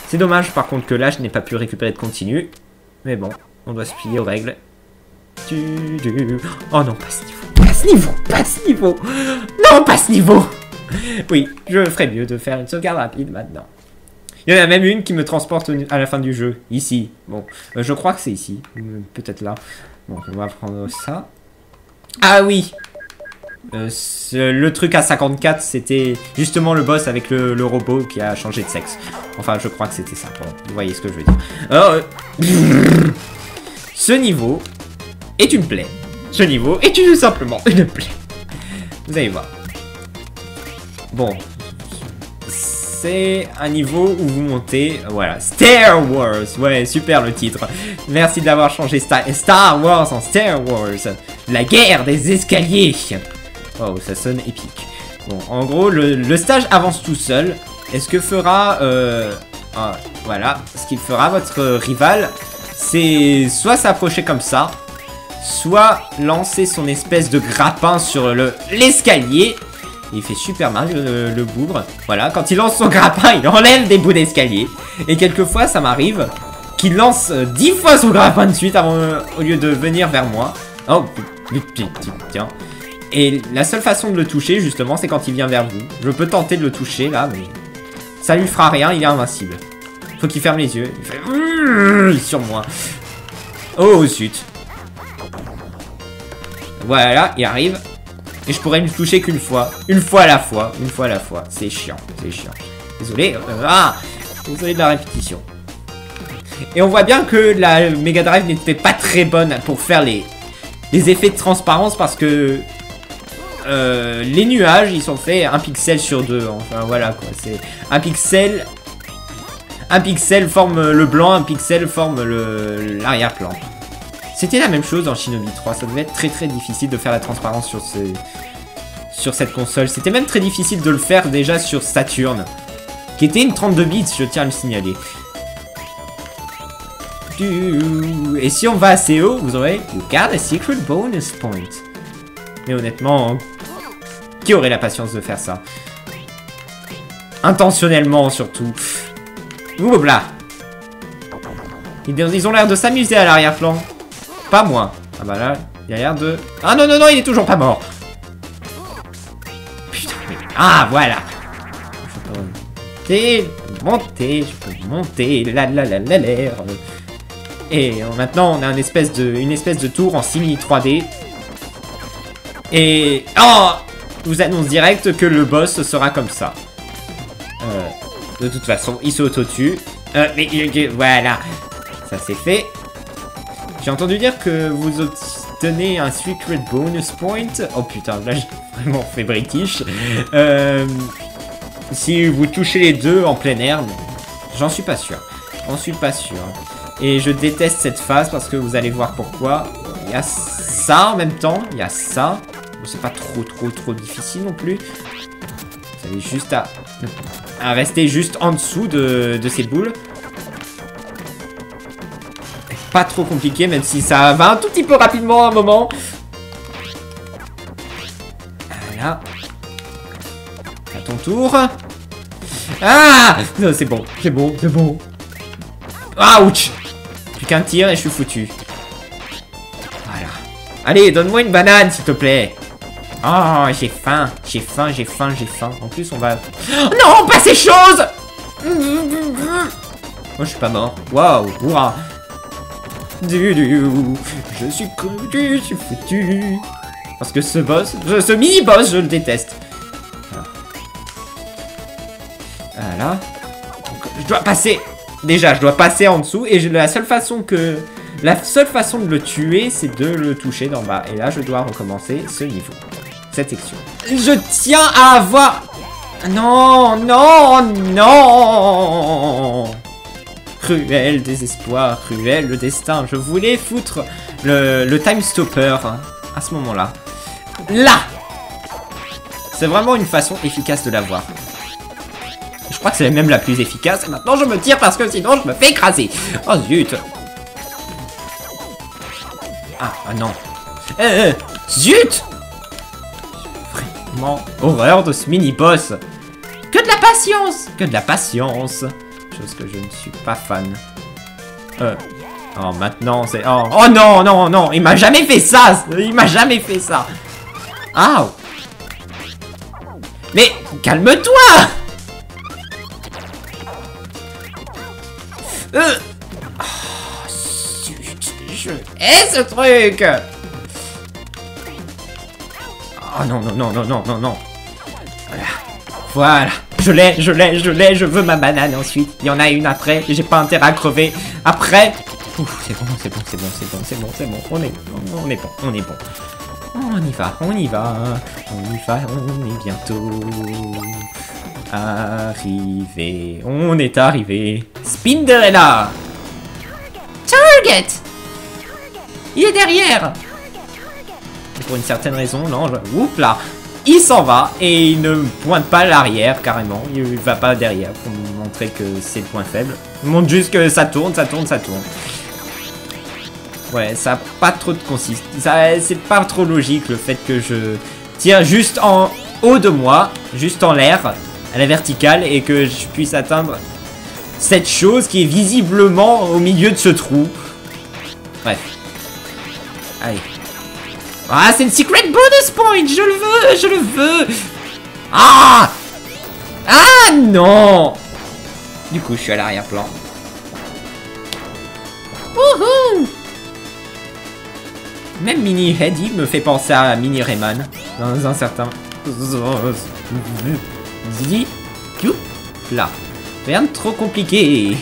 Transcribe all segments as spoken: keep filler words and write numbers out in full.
C'est dommage par contre que là je n'ai pas pu récupérer de continu. Mais bon, on doit se plier aux règles. Oh non, pas ce niveau. Pas ce niveau. Pas ce niveau. Non, pas ce niveau. Oui, je ferais mieux de faire une sauvegarde rapide maintenant. Il y en a même une qui me transporte à la fin du jeu. Ici. Bon, euh, je crois que c'est ici. Peut-être là. Bon, on va prendre ça. Ah oui. Euh, le truc à cinquante-quatre, c'était justement le boss avec le, le robot qui a changé de sexe. Enfin, je crois que c'était ça. Bon, vous voyez ce que je veux dire. Alors, euh... ce niveau est une plaie. Ce niveau est tout simplement une plaie. Vous allez voir. Bon. C'est un niveau où vous montez. Voilà. Star Wars. Ouais, super le titre. Merci d'avoir changé Star, Star Wars en Star Wars. La guerre des escaliers. Oh, ça sonne épique. Bon, en gros, le, le stage avance tout seul. Et ce que fera... Euh, ah, voilà. Ce qu'il fera votre rival, c'est soit s'approcher comme ça, soit lancer son espèce de grappin sur le l'escalier. Il fait super mal, le, le bougre. Voilà, quand il lance son grappin, il enlève des bouts d'escalier. Et quelquefois, ça m'arrive qu'il lance dix fois son grappin de suite avant, euh, au lieu de venir vers moi. Oh, tiens. Et la seule façon de le toucher, justement, c'est quand il vient vers vous. Je peux tenter de le toucher, là, mais ça lui fera rien, il est invincible. Faut qu'il ferme les yeux. Il fait sur moi. Oh, zut. Voilà, il arrive. Et je pourrais ne toucher qu'une fois. Une fois à la fois. Une fois à la fois. C'est chiant, c'est chiant. Désolé. Euh, ah Désolé de la répétition. Et on voit bien que la Mega Drive n'était pas très bonne pour faire les, les effets de transparence parce que... Euh, les nuages, ils sont faits un pixel sur deux. Enfin, voilà quoi. C'est un pixel. Un pixel forme le blanc, un pixel forme le l'arrière-plan. C'était la même chose dans Shinobi trois. Ça devait être très très difficile de faire la transparence sur ce, sur cette console. C'était même très difficile de le faire déjà sur Saturn, qui était une trente-deux bits, je tiens à le signaler. Et si on va assez haut, vous aurez You got a secret bonus point. Mais honnêtement, qui aurait la patience de faire ça? Intentionnellement, surtout. Ouh là. Ils ont l'air de s'amuser à l'arrière-plan. Pas moi. Ah bah là, il a l'air de... Ah non, non, non, il est toujours pas mort. Putain, mais... Ah, voilà. Je peux monter, monter, je peux monter, la la la la l'air. Et maintenant, on a une espèce de, une espèce de tour en simili trois D. Et... Oh! Je vous annonce direct que le boss sera comme ça. Euh, de toute façon, il s'auto-tue. Euh, mais... Voilà. Ça c'est fait. J'ai entendu dire que vous obtenez un secret bonus point. Oh putain, là j'ai vraiment fait british. Euh, si vous touchez les deux en plein air, j'en suis pas sûr. J'en suis pas sûr. Et je déteste cette phase parce que vous allez voir pourquoi. Il y a ça en même temps. Il y a ça. C'est pas trop trop trop difficile non plus. Vous avez juste à, à rester juste en dessous de, de ces boules. Pas trop compliqué, même si ça va un tout petit peu rapidement à un moment. Voilà. À ton tour. Ah non, c'est bon, c'est bon, c'est bon. Ouch. Plus qu'un tir et je suis foutu. Voilà. Allez, donne-moi une banane, s'il te plaît. Oh, j'ai faim, j'ai faim, j'ai faim, j'ai faim. En plus, on va... Oh, non, pas ces choses. Moi, je suis pas mort. Waouh, hurrah. Du, du, je suis foutu, je suis foutu. Parce que ce boss, je, ce mini-boss, je le déteste. Voilà. Voilà. Donc, je dois passer... Déjà, je dois passer en dessous. Et je, la seule façon que... La seule façon de le tuer, c'est de le toucher d'en bas. Et là, je dois recommencer ce niveau. Cette section. Je tiens à avoir... Non, non, non. Cruel désespoir, cruel le destin. Je voulais foutre le, le time stopper hein, à ce moment-là. Là. C'est vraiment une façon efficace de l'avoir. Je crois que c'est même la plus efficace. Et maintenant, je me tire parce que sinon, je me fais écraser. Oh zut. Ah, ah non. Euh, euh, zut. Vraiment horreur de ce mini-boss. Que de la patience. Que de la patience. chose que je ne suis pas fan. Euh... Oh, maintenant, c'est... Oh, oh non, non, non, il m'a jamais fait ça. Il m'a jamais fait ça. Ah. Mais, calme-toi. Euh... Oh, zut, je hais ce truc. Oh non, non, non, non, non, non, non. Voilà. Voilà. Je l'ai, je l'ai, je l'ai, je veux ma banane ensuite. Il y en a une après, j'ai pas intérêt à crever. Après... Ouf, c'est bon, c'est bon, c'est bon, c'est bon, c'est bon, c'est bon. On est, on est bon, on est bon. On y va, on y va. On y va, on est bientôt arrivé. On est arrivé. Spinderella. Target. Il est derrière. Pour une certaine raison, non, je... Oups là. Il s'en va et il ne pointe pas l'arrière carrément. Il va pas derrière pour montrer que c'est le point faible. Il montre juste que ça tourne, ça tourne, ça tourne. Ouais, ça a pas trop de consistance. C'est pas trop logique le fait que je tire juste en haut de moi, juste en l'air, à la verticale, et que je puisse atteindre cette chose qui est visiblement au milieu de ce trou. Bref. Allez. Ah, c'est une secret bonus point. Je le veux, je le veux. Ah. Ah non. Du coup, je suis à l'arrière-plan. Wouhou. Même Mini Heady me fait penser à Mini Rayman dans un certain... Là. Rien de trop compliqué.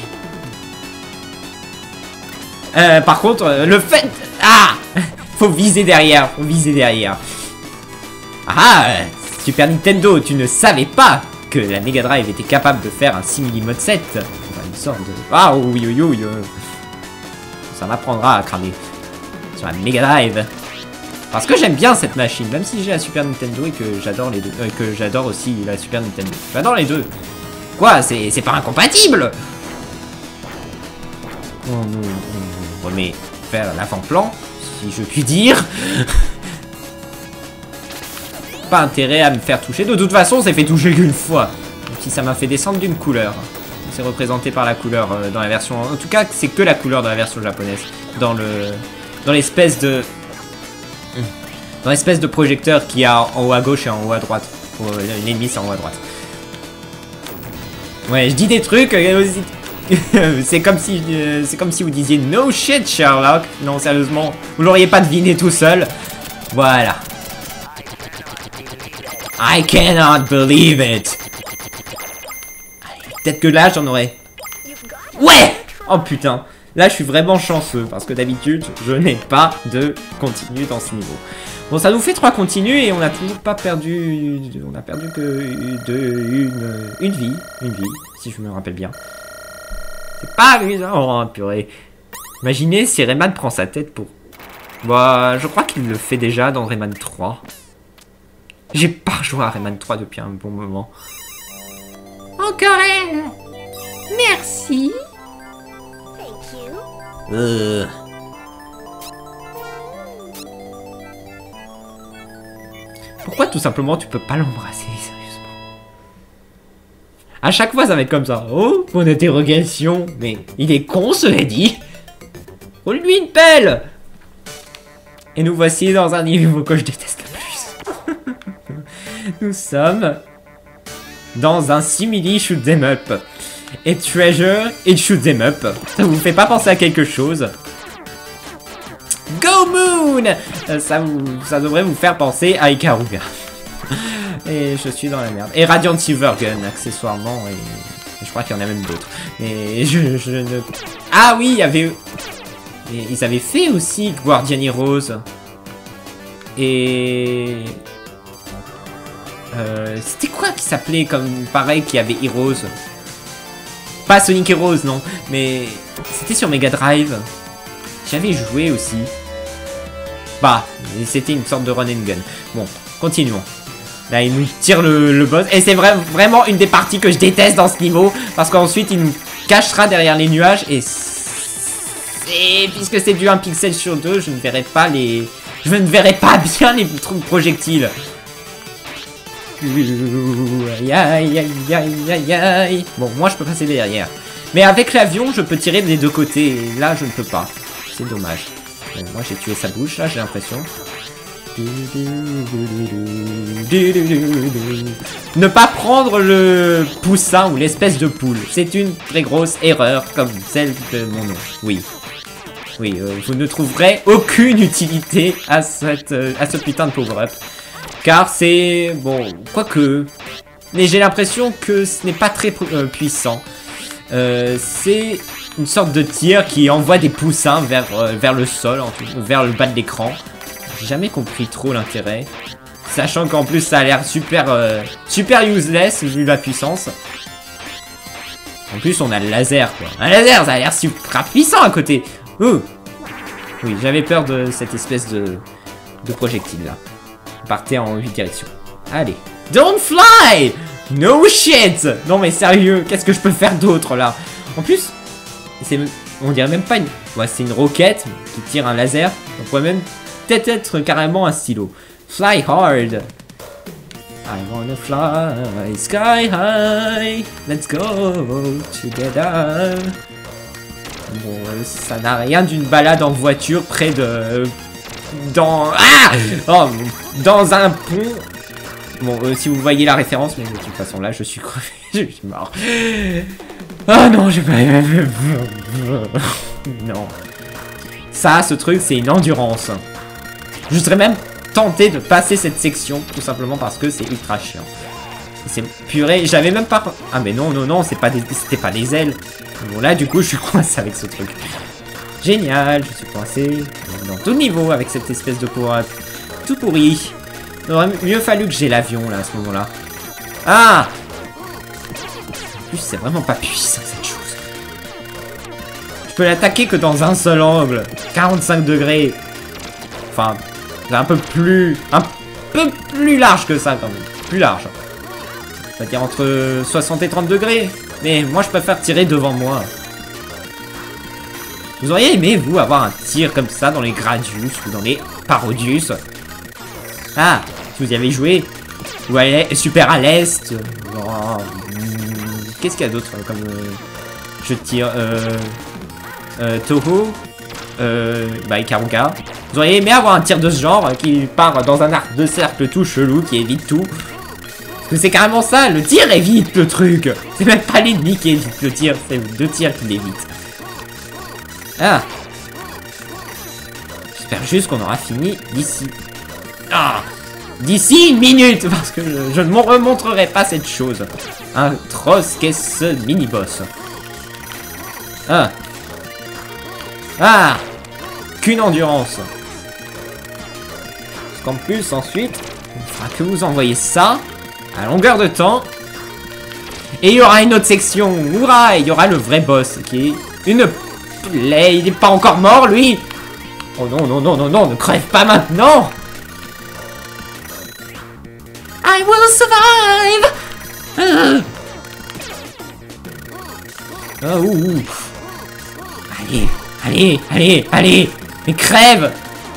Euh, par contre, le fait... Ah. Faut viser derrière, faut viser derrière. Ah, Super Nintendo, tu ne savais pas que la Mega Drive était capable de faire un simili mode sept. Enfin, une sorte de... Ah, oui, oui, oui, oui. Ça m'apprendra à cramer sur la Mega Drive. Parce que j'aime bien cette machine, même si j'ai la Super Nintendo et que j'adore les deux, euh, que j'adore aussi la Super Nintendo. J'adore les deux. Quoi, c'est pas incompatible. On, on, on remet faire l'avant-plan, si je puis dire. Pas intérêt à me faire toucher. De toute façon, c'est fait toucher qu'une fois. Même si ça m'a fait descendre d'une couleur. C'est représenté par la couleur euh, dans la version... En tout cas, c'est que la couleur dans la version japonaise. Dans le... Dans l'espèce de... Dans l'espèce de projecteur qu'il y a en haut à gauche et en haut à droite. L'ennemi, c'est en haut à droite. Ouais, je dis des trucs... Euh, c'est comme si... Euh, c'est comme si vous disiez... No shit, Sherlock. Non, sérieusement. Vous l'auriez pas deviné tout seul. Voilà. I cannot believe it. Peut-être que là, j'en aurais... Ouais. Oh putain. Là, je suis vraiment chanceux, parce que d'habitude, je n'ai pas de continu dans ce niveau. Bon, ça nous fait trois continues, et on n'a toujours pas perdu... On a perdu que de, une, une vie. Une vie, si je me rappelle bien. C'est pas amusant, oh, purée. Imaginez si Rayman prend sa tête pour... Bah, je crois qu'il le fait déjà dans Rayman trois. J'ai pas joué à Rayman trois depuis un bon moment. Encore elle. Merci. Euh... Pourquoi tout simplement tu peux pas l'embrasser, sérieusement? À chaque fois ça va être comme ça. Oh, point d'interrogation. Mais il est con, cela dit. Roule-lui une pelle. Et nous voici dans un niveau que je déteste le plus. Nous sommes dans un simili shoot 'em up. Et Treasure et shoot 'em up. Ça vous fait pas penser à quelque chose? Go Moon! Ça, vous, ça devrait vous faire penser à Ikaruga. Et je suis dans la merde. Et Radiant Silvergun, accessoirement. Et, et je crois qu'il y en a même d'autres. Et je, je ne... Ah oui, il y avait... Et ils avaient fait aussi Guardian Heroes. Et... Euh, C'était quoi qui s'appelait comme pareil qu'il y avait Heroes? Pas Sonic Heroes, non. Mais c'était sur Mega Drive. J'avais joué aussi. Bah, c'était une sorte de run and gun. Bon, continuons. Là, il nous tire le, le boss. Et c'est vra vraiment une des parties que je déteste dans ce niveau. Parce qu'ensuite, il nous cachera derrière les nuages. Et... Et puisque c'est du un pixel sur deux, je ne verrai pas les... Je ne verrai pas bien les projectiles. Aïe, aïe, aïe, aïe, aïe, aïe. Bon, moi, je peux passer derrière. Mais avec l'avion, je peux tirer des deux côtés. Et là, je ne peux pas. C'est dommage. Bon, moi, j'ai tué sa bouche, là, j'ai l'impression. Ne pas prendre le poussin ou l'espèce de poule. C'est une très grosse erreur, comme celle de mon nom. Oui. Oui, euh, vous ne trouverez aucune utilité à, cette, euh, à ce putain de power-up. Car c'est... bon, quoique... Mais j'ai l'impression que ce n'est pas très euh, puissant. Euh, c'est une sorte de tir qui envoie des poussins vers, euh, vers le sol, en tout, vers le bas de l'écran. J'ai jamais compris trop l'intérêt. Sachant qu'en plus ça a l'air super, euh, super useless vu la puissance. En plus on a le laser quoi. Un laser ça a l'air super puissant à côté. Ouh. Oui, j'avais peur de cette espèce de, de projectile là. Partez en huit directions. Allez. Don't fly! No shit! Non mais sérieux, qu'est-ce que je peux faire d'autre là? En plus, c'est, on dirait même pas une... Ouais, c'est une roquette qui tire un laser. On pourrait même peut-être être carrément un stylo. Fly hard! I wanna fly sky high. Let's go together. Bon, euh, ça n'a rien d'une balade en voiture près de... Dans... Ah oh, dans un pont. Bon, euh, si vous voyez la référence, mais de toute façon, là, je suis crevé. Je suis mort. Ah non, j'ai pas... Non. Ça, ce truc, c'est une endurance. Je serais même tenté de passer cette section, tout simplement parce que c'est ultra chiant. C'est purée, j'avais même pas... Ah mais non, non, non, c'est pas des... c'était pas des ailes. Bon là, du coup, je suis coincé avec ce truc. Génial, je suis coincé dans tout niveau avec cette espèce de power-up. Tout pourri. Il aurait mieux fallu que j'ai l'avion, là, à ce moment-là. Ah! En plus, c'est vraiment pas puissant, cette chose. Je peux l'attaquer que dans un seul angle. quarante-cinq degrés. Enfin, c'est un peu plus... Un peu plus large que ça, quand même. Plus large. C'est-à-dire entre soixante et trente degrés. Mais moi, je préfère tirer devant moi. Vous auriez aimé, vous, avoir un tir comme ça dans les Gradius ou dans les Parodius? Ah, si vous y avez joué. Ou à Super à l'Est. Oh, qu'est-ce qu'il y a d'autre comme euh, je tire euh, euh, Toho euh, bah, Ikaruga. Vous auriez aimé avoir un tir de ce genre qui part dans un arc de cercle tout chelou qui évite tout. Parce que c'est carrément ça, le tir évite le truc. C'est même pas l'ennemi qui évite le tir, c'est le tir qui l'évite. Ah. J'espère juste qu'on aura fini d'ici. Ah. D'ici une minute, parce que je, je ne m'en remontrerai pas cette chose. Atroce qu'est ce mini-boss. Ah. Ah. Qu'une endurance. Parce qu'en plus, ensuite, il faudra que vous envoyez ça à longueur de temps. Et il y aura une autre section. Hurrah! Il y aura le vrai boss qui est une plaie. Il n'est pas encore mort, lui. Oh non, non, non, non, non, ne crève pas maintenant. I will survive. Ah, oh, ouh, ouh. Allez, allez, allez, allez. Mais crève.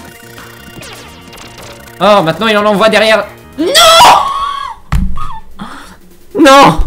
Oh, maintenant il en envoie derrière. Non. Non.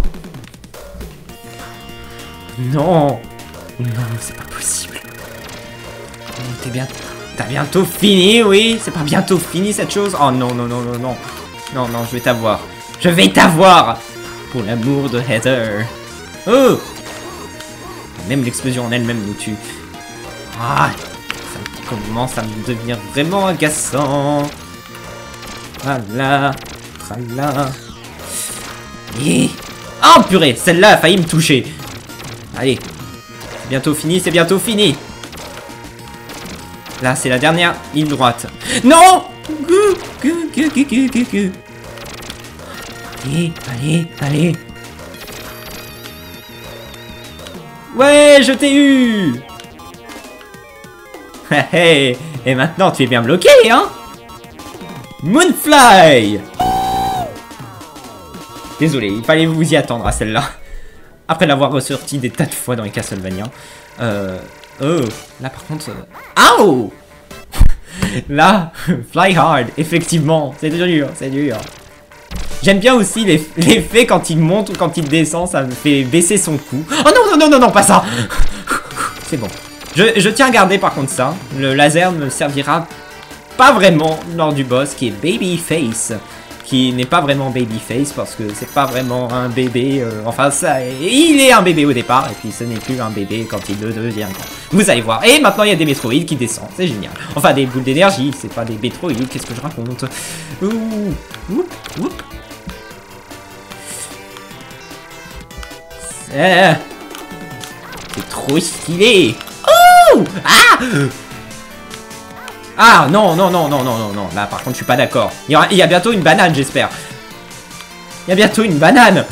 Non. Non, c'est pas possible. T'es bien... T'as bientôt fini, oui. C'est pas bientôt fini cette chose. Oh non, non, non, non, non. Non, non, je vais t'avoir. Je vais t'avoir. Pour l'amour de Heather. Oh. Même l'explosion en elle-même nous tue. Ah. Ça commence à me devenir vraiment agaçant. Voilà. Voilà. Et... Oh purée, celle-là a failli me toucher. Allez. C'est bientôt fini, c'est bientôt fini. Là, c'est la dernière ligne droite. Non. Allez, allez, allez. Ouais, je t'ai eu. Et maintenant, tu es bien bloqué, hein. Moonfly. Désolé, il fallait vous y attendre à celle-là. Après l'avoir ressorti des tas de fois dans les Castlevania. Euh... Oh, là par contre... Euh... Ow. Là, fly hard, effectivement. C'est dur, c'est dur. J'aime bien aussi l'effet quand il monte ou quand il descend, ça me fait baisser son cou. Oh non, non, non, non, non, pas ça. C'est bon. Je, je tiens à garder par contre ça. Le laser me servira pas vraiment lors du boss qui est Babyface. Qui n'est pas vraiment Babyface parce que c'est pas vraiment un bébé. Euh, enfin, ça, il est un bébé au départ et puis ce n'est plus un bébé quand il le devient grand. Vous allez voir. Et maintenant, il y a des métroïdes qui descendent. C'est génial. Enfin, des boules d'énergie. C'est pas des métroïdes. Qu'est-ce que je raconte? Ouh, oup, oup. C'est trop stylé. Oh! Ah! Ah non, non, non, non, non, non, non. Là, par contre, je suis pas d'accord. Il, il y a bientôt une banane, j'espère. Il y a bientôt une banane.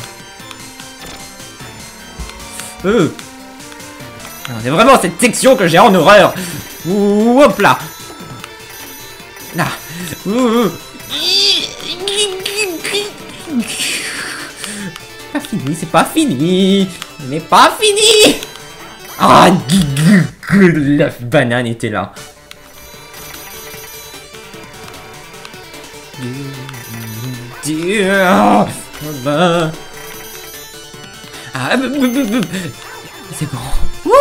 Euh. C'est vraiment cette section que j'ai en horreur. Ouh, hop là. Là. Ouh. Pas fini, c'est pas fini. Ce n'est pas fini. Ah, la banane était là. Ah, c'est bon. Wouh!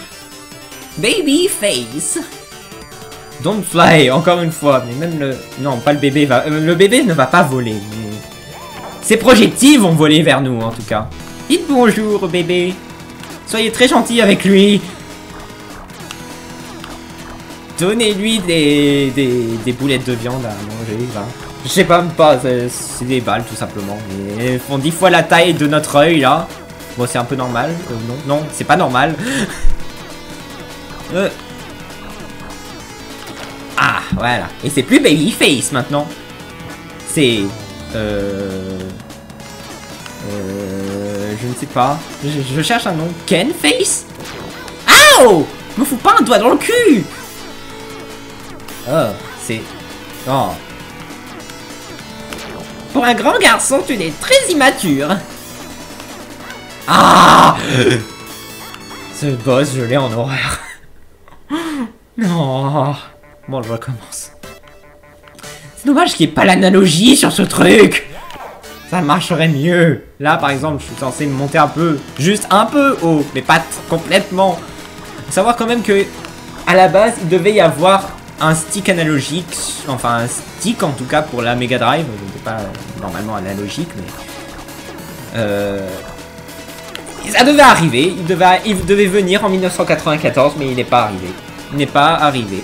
Babyface. Don't fly, encore une fois. Mais même le... Non, pas le bébé va... Le bébé ne va pas voler. Mais... Ses projectiles vont voler vers nous, en tout cas. Dites bonjour, bébé. Soyez très gentil avec lui. Donnez-lui des, des, des boulettes de viande à manger. Là. Je sais pas, même pas, c'est des balles tout simplement. Mais elles font dix fois la taille de notre œil là. Bon, c'est un peu normal. Euh, non, non, c'est pas normal. euh. Ah, voilà. Et c'est plus Babyface maintenant. C'est... Euh... Euh... Je ne sais pas. Je, je cherche un nom. Kenface? Ow! Me fous pas un doigt dans le cul! Oh, c'est... Oh. Pour un grand garçon, tu es très immature. Ah! Ce boss, je l'ai en horreur. Non. Bon, je recommence. C'est dommage qu'il n'y ait pas l'analogie sur ce truc. Ça marcherait mieux. Là, par exemple, je suis censé me monter un peu. Juste un peu haut, mais pas complètement. Faut savoir quand même que, à la base, il devait y avoir un stick analogique, enfin un stick en tout cas pour la Mega Drive, il n'était pas normalement analogique, mais euh, ça devait arriver, il devait, il devait venir en mille neuf cent quatre-vingt-quatorze, mais il n'est pas arrivé, il n'est pas arrivé.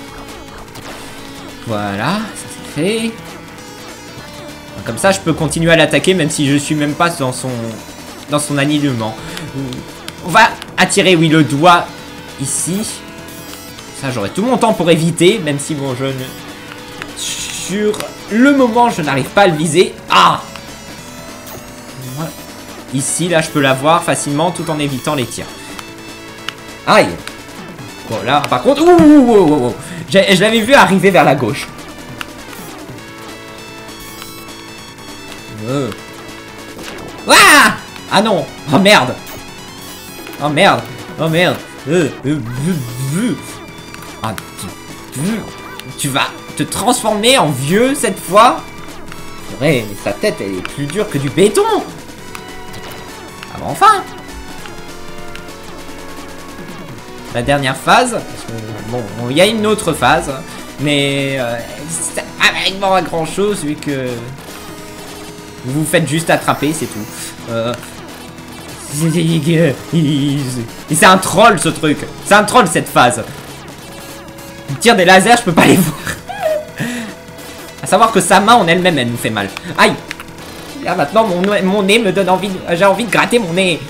Voilà, ça c'est fait. Comme ça, je peux continuer à l'attaquer même si je suis même pas dans son dans son alignement. On va attirer, oui, le doigt ici. Ça, j'aurai tout mon temps pour éviter, même si, bon, je ne... Sur le moment, je n'arrive pas à le viser. Ah! Voilà. Ici, là, je peux l'avoir facilement, tout en évitant les tirs. Aïe! Bon, là, par contre... Ouh, ouh, ouh, ouh, ouh. Je l'avais vu arriver vers la gauche. Euh. Ah! Ah non! Oh, merde! Oh, merde! Oh, merde! Euh, euh, euh, euh. Ah, tu, tu vas te transformer en vieux cette fois? Ouais, mais sa tête elle est plus dure que du béton. Ah bah enfin. La dernière phase, parce que, bon, il y a une autre phase, mais euh, c'est pas vraiment grand chose vu que vous vous faites juste attraper, c'est tout. Euh, c'est un troll ce truc. C'est un troll cette phase. Il tire des lasers, je peux pas les voir. À savoir que sa main en elle-même, elle nous fait mal. Aïe! Là maintenant, mon, mon nez me donne envie. J'ai envie de gratter mon nez.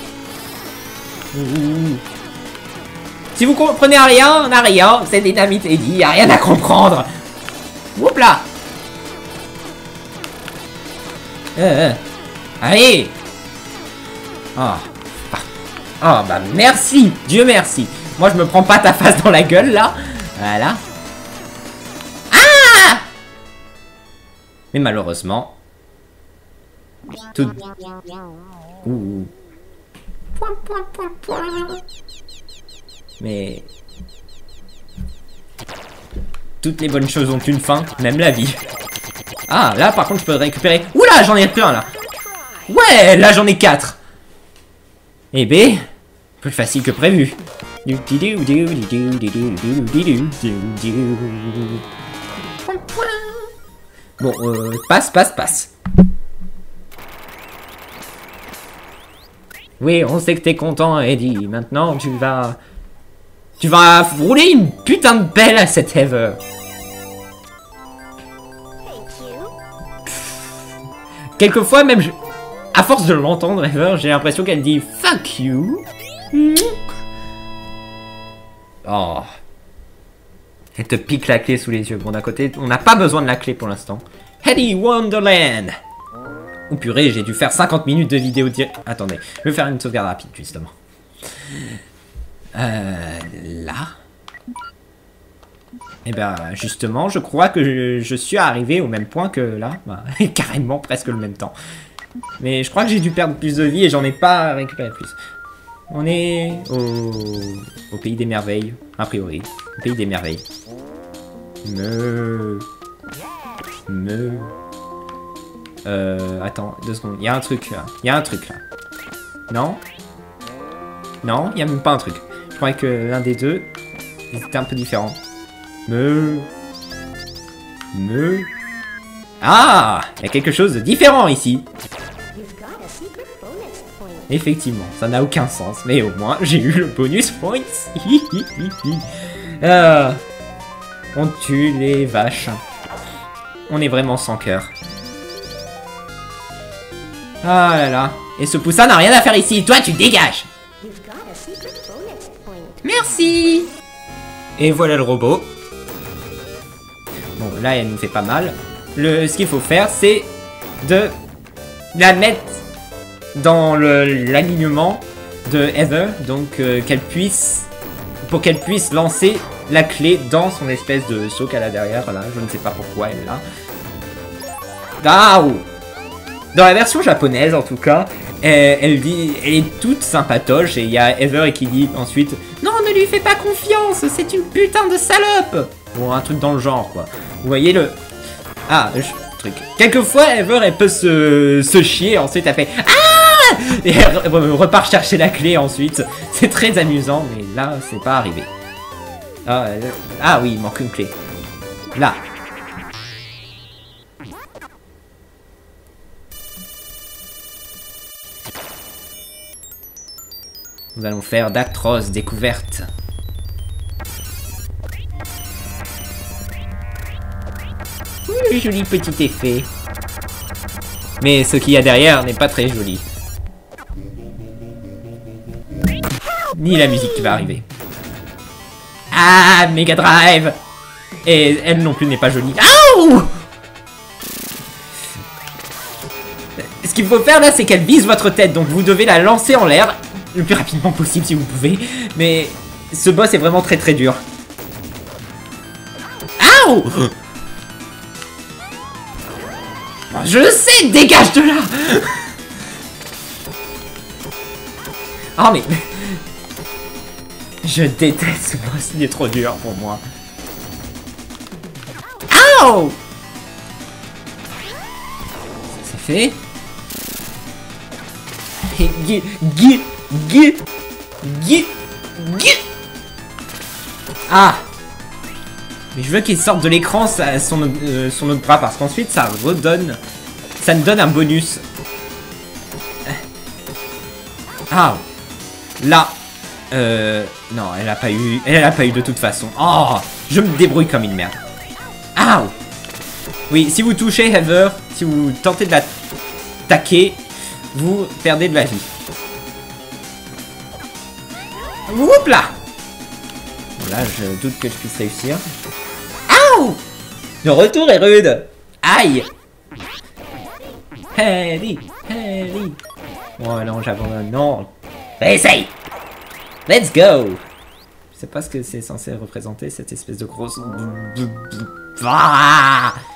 Ouh. Si vous comprenez rien, on a rien. C'est Dynamite Eddie, y a rien à comprendre. Oups là! Euh, euh. Allez! Ah. Ah bah merci! Dieu merci! Moi je me prends pas ta face dans la gueule là. Voilà. Ah! Mais malheureusement... Tout... Ouh. Point, point, point, point. Mais... Toutes les bonnes choses ont une fin, même la vie. Ah, là, par contre, je peux récupérer... Oula, j'en ai plein, là. Ouais, là, j'en ai quatre. Et B, plus facile que prévu. Bon, euh, passe, passe, passe. Oui, on sait que t'es content, Eddie. Maintenant, tu vas... Tu vas rouler une putain de belle à cette Heather. Quelquefois, même, je... à force de l'entendre, Heather, j'ai l'impression qu'elle dit « Fuck you ». Oh. Elle te pique la clé sous les yeux. Bon, d'un côté, on n'a pas besoin de la clé pour l'instant. Eddie Wonderland. Oh purée, j'ai dû faire cinquante minutes de vidéo direct. Attendez, je vais faire une sauvegarde rapide, justement. Euh... Là. Et ben, justement, je crois que je, je suis arrivé au même point que là. Bah, carrément, presque le même temps. Mais je crois que j'ai dû perdre plus de vie et j'en ai pas récupéré plus. On est au... au pays des merveilles, a priori. Au pays des merveilles. Me... Me... Euh... Attends, deux secondes. Il y a un truc là. Il y a un truc là. Non? Non, il n'y a même pas un truc. Je croyais que l'un des deux était un peu différent. Me... Me... Ah! Il y a quelque chose de différent ici. Effectivement, ça n'a aucun sens, mais au moins j'ai eu le bonus points. euh, on tue les vaches. On est vraiment sans cœur. Ah là là. Et ce poussin n'a rien à faire ici. Toi, tu dégages. Merci. Et voilà le robot. Bon, là, elle nous fait pas mal. Le, ce qu'il faut faire, c'est de la mettre dans l'alignement de Heather, donc euh, qu'elle puisse, pour qu'elle puisse lancer la clé dans son espèce de seau qu'elle a derrière, là, je ne sais pas pourquoi elle l'a. Ah, oh. Dans la version japonaise, en tout cas, elle, elle dit, elle est toute sympatoche, et il y a Heather qui dit ensuite « Non, ne lui fais pas confiance, c'est une putain de salope !» Bon, un truc dans le genre, quoi. Vous voyez le... Ah, je... truc. Quelquefois, Heather, elle peut se, se chier, ensuite elle fait « Ah !» Et elle repart chercher la clé ensuite. C'est très amusant, mais là, c'est pas arrivé. Ah, euh, ah oui, il manque une clé. Là. Nous allons faire d'atroces découvertes. Oui, joli petit effet. Mais ce qu'il y a derrière n'est pas très joli. Ni la musique qui va arriver. Ah, Mega Drive. Et elle non plus n'est pas jolie. Aouh! Ce qu'il faut faire là, c'est qu'elle vise votre tête. Donc vous devez la lancer en l'air le plus rapidement possible si vous pouvez. Mais ce boss est vraiment très très dur. Aouh! Je le sais, dégage de là. Oh mais... Je déteste ce boss, il est trop dur pour moi. Aouh! C'est fait. Et gui, gui, gui, gui, gui. Ah! Mais je veux qu'il sorte de l'écran son, euh, son autre bras parce qu'ensuite ça redonne... Ça me donne un bonus. Ah! Là... Euh... Non, elle a pas eu... Elle a pas eu de toute façon. Oh! Je me débrouille comme une merde. Ah! Oui, si vous touchez Heather, si vous tentez de la taquer, vous perdez de la vie. Oups là! Là, je doute que je puisse réussir. Aouh! Le retour est rude! Aïe! Harry! Harry! Oh non, j'abandonne. Non! Essaye! Let's go! Je sais pas ce que c'est censé représenter, cette espèce de grosse... Ah!